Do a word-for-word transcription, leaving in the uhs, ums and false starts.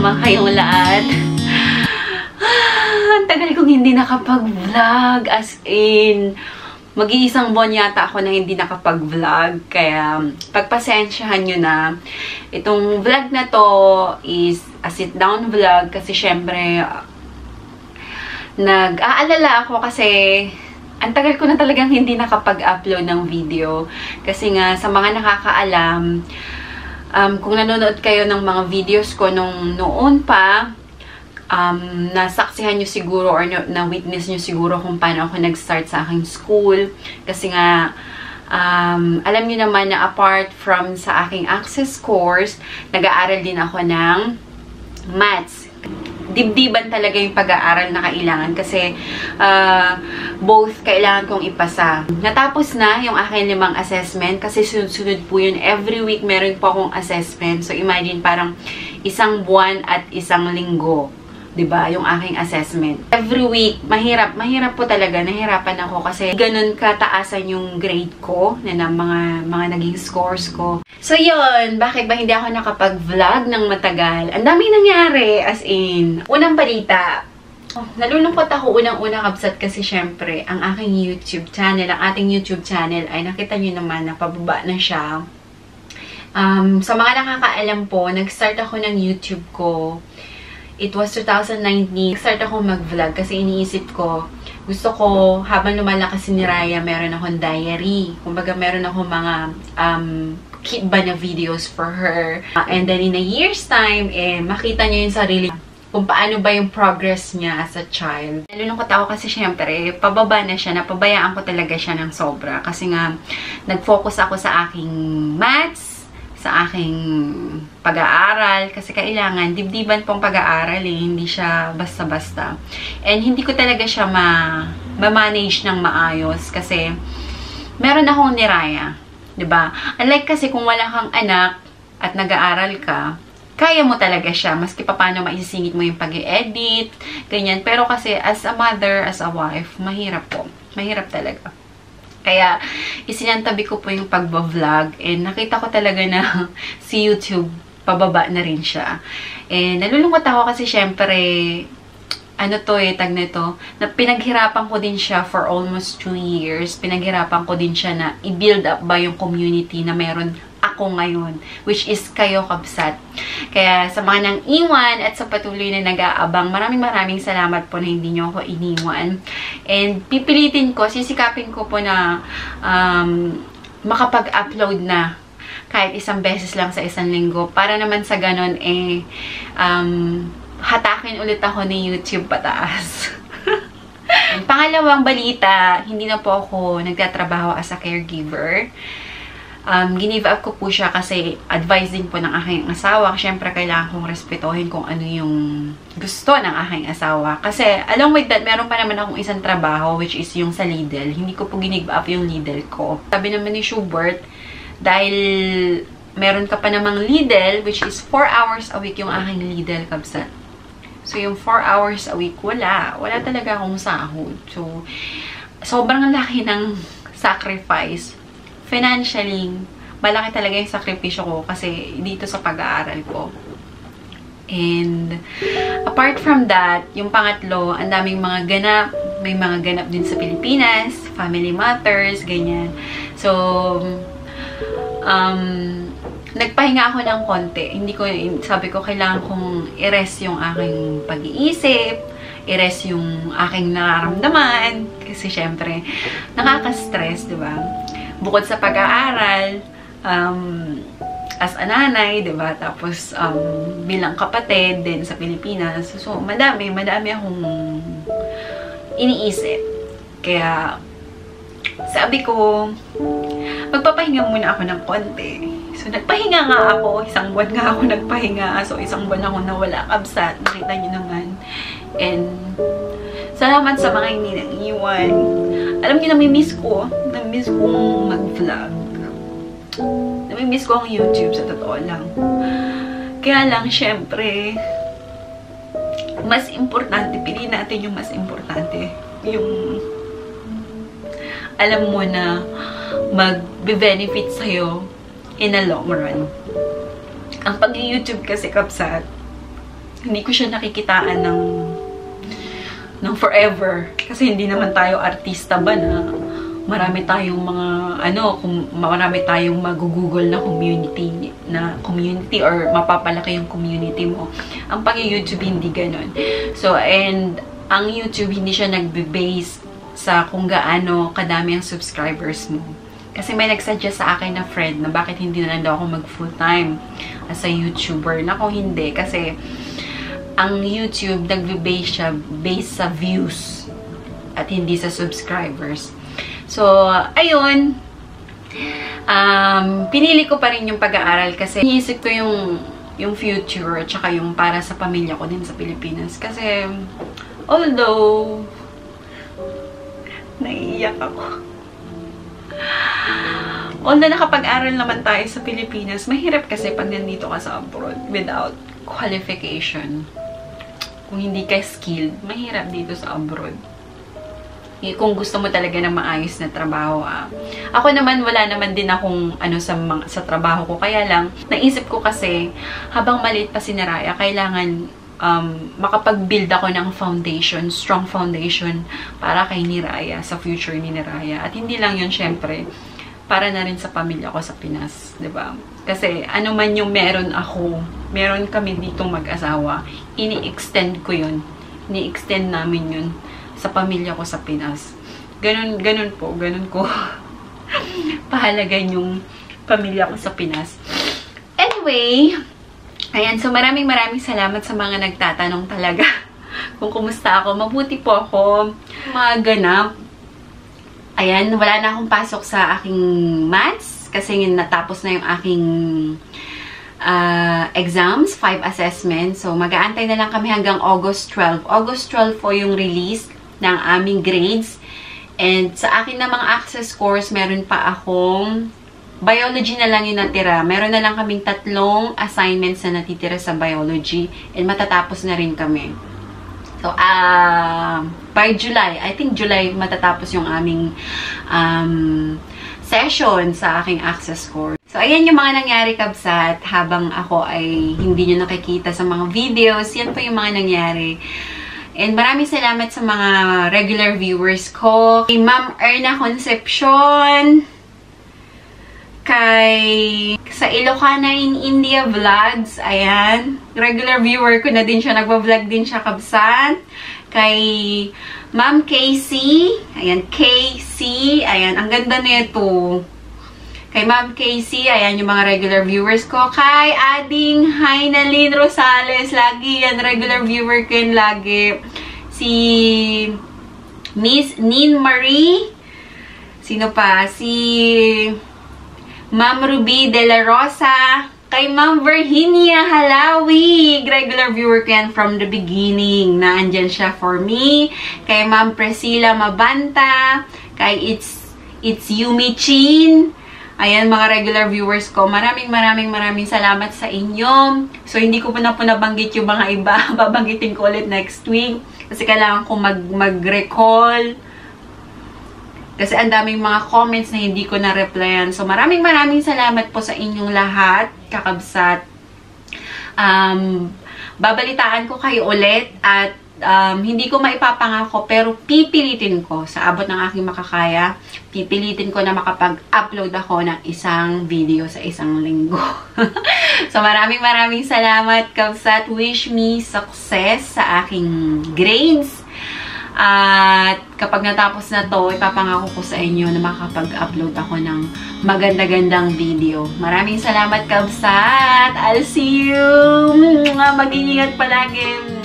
naman kayong lahat. Ang tagal kong hindi nakapag-vlog. As in, mag-iisang buwan yata ako na hindi nakapag-vlog. Kaya, pagpasensyahan nyo na. Itong vlog na to is a sit-down vlog. Kasi syempre, nag-aalala ako kasi ang tagal ko na talagang hindi nakapag-upload ng video. Kasi nga, sa mga nakakaalam, um, kung nanonood kayo ng mga videos ko nung noon pa, um, nasaksihan nyo siguro or na-witness nyo siguro kung paano ako nag-start sa aking school. Kasi nga, um, alam nyo naman na apart from sa aking access course, nag-aaral din ako ng maths. Dibdiban talaga yung pag-aaral na kailangan kasi uh, both kailangan kong ipasa. Natapos na yung aking limang assessment kasi sunod-sunod po yun. Every week meron po akong assessment. So imagine parang isang buwan at isang linggo. Diba? Yung aking assessment. Every week, mahirap. Mahirap po talaga. Nahirapan ako kasi ganun kataasan yung grade ko na ng mga, mga naging scores ko. So, yun. Bakit ba hindi ako nakapag-vlog ng matagal? Ang daming nangyari. As in, unang balita. Oh, nalulungkot ako unang-una, Kabsat, kasi syempre, ang aking YouTube channel, ang ating YouTube channel ay nakita nyo naman na pababa na siya. Um, sa mga nakakaalam po, nag-start ako ng YouTube ko. It was two thousand nineteen. Start ako mag-vlog kasi iniisip ko, gusto ko, habang lumalakas si Neriah, meron akong diary. Kumbaga, meron akong mga um, cute ba na videos for her. Uh, and then, in a year's time, eh, makita niyo yung sarili kung paano ba yung progress niya as a child. Nalulungkot ako kasi syempre, pababa na siya, napabayaan ko talaga siya ng sobra. Kasi nga, nag-focus ako sa aking maths, sa aking pag-aaral, kasi kailangan, dibdiban pong pag-aaral eh, hindi siya basta-basta. And hindi ko talaga siya ma-manage ng maayos, kasi meron akong Neriah, diba? Unlike kasi kung wala kang anak at nag-aaral ka, kaya mo talaga siya, maski pa paano maisisingit mo yung pag-edit, ganyan. Pero kasi as a mother, as a wife, mahirap po. Mahirap talaga. Kaya, isinantabi ko po yung pagba-vlog. And nakita ko talaga na si YouTube, pababa na rin siya. And nalulungkot ako kasi syempre, ano to eh, tag na to, na pinaghirapan ko din siya for almost two years. Pinaghirapan ko din siya na i-build up ba yung community na meron ako ngayon, which is kayo, Kabsat. Kaya sa mga nang iwan at sa patuloy na nag-aabang, maraming maraming salamat po na hindi nyo ako iniwan. And pipilitin ko, sisikapin ko po na um, makapag-upload na kahit isang beses lang sa isang linggo. Para naman sa ganon, eh, um, hatakin ulit ako ni YouTube pataas. Pangalawang balita, hindi na po ako nagtatrabaho as a caregiver. Um, ginive up ko po siya kasi advice din po ng aking asawa. Siyempre, kailangan kong respetuhin kung ano yung gusto ng aking asawa. Kasi, along with that, meron pa naman akong isang trabaho, which is yung sa Lidl. Hindi ko po ginive up yung Lidl ko. Sabi naman ni Schubert, dahil meron ka pa namang Lidl, which is four hours a week yung aking Lidl, Kabsat. So, yung four hours a week, wala. Wala talaga akong sahod. So, sobrang laki ng sacrifice. Financially, malaki talaga yung sakripisyo ko kasi dito sa pag-aaral ko. And, apart from that, yung pangatlo, ang daming mga ganap. May mga ganap din sa Pilipinas, family matters, ganyan. So, um, nagpahinga ako ng konti. Hindi ko, sabi ko, kailangan kong i-rest yung aking pag-iisip, i-rest yung aking nararamdaman. Kasi, syempre, nakaka-stress, diba? Bukod sa pag-aaral, um, as a nanay, diba? Tapos, um, bilang kapatid din sa Pilipinas. So, madami, madami akong iniisip. Kaya, sabi ko, magpapahinga muna ako ng konti. So, nagpahinga nga ako. Isang buwan nga ako nagpahinga. So, isang buwan ako nawala, Kabsat. Nakita niyo naman. And, salamat sa mga hindi nang-iwan. Alam niyo, nami-miss ko. Nami-miss kong mag-vlog. Nami-miss ko ang YouTube, sa totoo lang. Kaya lang, syempre, mas importante, piliin natin yung mas importante. Yung, alam mo na, mag-benefit sa'yo in a long run. Ang pag-YouTube kasi, Kabsat, hindi ko siya nakikitaan ng ng forever. Kasi hindi naman tayo artista ba na marami tayong mga, ano, kung marami tayong mag-google na community, na community or mapapalaki yung community mo. Ang pag-YouTube hindi ganun. So, and ang YouTube hindi siya nagbe-base sa kung gaano kadami ang subscribers mo. Kasi may nagsuggest sa akin na friend na bakit hindi na lang daw ako mag-full-time as a YouTuber. Na kung hindi, kasi ang YouTube nagbe-base siya based sa views at hindi sa subscribers. So, ayun. Um, pinili ko pa rin yung pag-aaral kasi iniisip ko yung yung future at saka yung para sa pamilya ko din sa Pilipinas. Kasi, although, naiiyak ako. Although nakapag-aral naman tayo sa Pilipinas, mahirap kasi pag nandito ka sa abroad without qualification. Kung hindi ka skilled, mahirap dito sa abroad. Kung gusto mo talaga ng maayos na trabaho. Ah. Ako naman, wala naman din akong ano sa, sa trabaho ko. Kaya lang, naisip ko kasi, habang maliit pa si Neriah, kailangan um, makapag-build ako ng foundation, strong foundation para kay Neriah, sa future ni Neriah. At hindi lang yun, syempre, para na rin sa pamilya ko sa Pinas, diba? Kasi ano man yung meron ako, meron kami ditong mag-asawa, ini-extend ko yun. Ini-extend namin yun sa pamilya ko sa Pinas. Ganun, ganun po, ganun ko pahalagan yung pamilya ko sa Pinas. Anyway, ayan, so maraming maraming salamat sa mga nagtatanong talaga kung kumusta ako. Mabuti po ako, maganap. Ayan, wala na akong pasok sa aking maths kasi natapos na yung aking uh, exams, five assessments. So, mag-aantay na lang kami hanggang August twelfth. August twelfth po yung release ng aming grades. And sa akin na mga access course, meron pa akong biology na lang yung natira. Meron na lang kaming tatlong assignments na natitira sa biology. And matatapos na rin kami. So, uh, by July, I think July matatapos yung aming um, session sa aking access course. So, ayan yung mga nangyari, Kabsat, habang ako ay hindi nyo nakikita sa mga videos. Yan po yung mga nangyari. And maraming salamat sa mga regular viewers ko. Kay Ma'am Erna Concepcion. Kay sa Ilocano in India Vlogs, ayan. Regular viewer ko na din siya, nagpa-vlog din siya, Kabsat. Kay Ma'am Casey, ayan, K C, ayan, ang ganda nito. Kay Ma'am Casey, ayan yung mga regular viewers ko. Kay Ading Hainalyn Rosales, lagi yan, regular viewer ko yun lagi. Si Miss Nin Marie, sino pa? Si Ma'am Ruby De La Rosa, kay Ma'am Virginia Halawi, regular viewer ko yan from the beginning, na andyan siya for me. Kay Ma'am Priscilla Mabanta, kay It's, It's Yumi Chin, ayan mga regular viewers ko. Maraming maraming maraming salamat sa inyo. So, hindi ko po na po nabanggit yung mga iba. Babanggitin ko ulit next week. Kasi kailangan ko mag, mag-recall. Kasi ang daming mga comments na hindi ko na-replyan. So, maraming maraming salamat po sa inyong lahat, kakabsat. Um, babalitaan ko kayo ulit at um, hindi ko maipapangako pero pipilitin ko sa abot ng aking makakaya. Pipilitin ko na makapag-upload ako ng isang video sa isang linggo. So, maraming maraming salamat, kabsat. Wish me success sa aking grades. At kapag natapos na to, ipapangako ko sa inyo na makapag-upload ako ng maganda-gandang video. Maraming salamat, kabsat! I'll see you! Mag-iingat palagi!